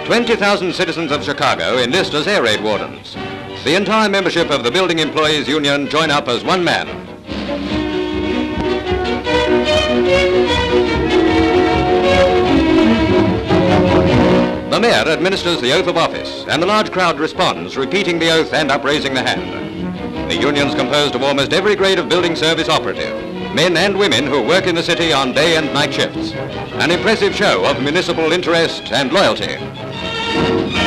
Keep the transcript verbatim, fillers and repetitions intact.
twenty thousand citizens of Chicago enlist as Air Raid Wardens. The entire membership of the Building Employees Union join up as one man. The mayor administers the oath of office, and the large crowd responds, repeating the oath and upraising the hand. The union's composed of almost every grade of building service operative, men and women who work in the city on day and night shifts. An impressive show of municipal interest and loyalty.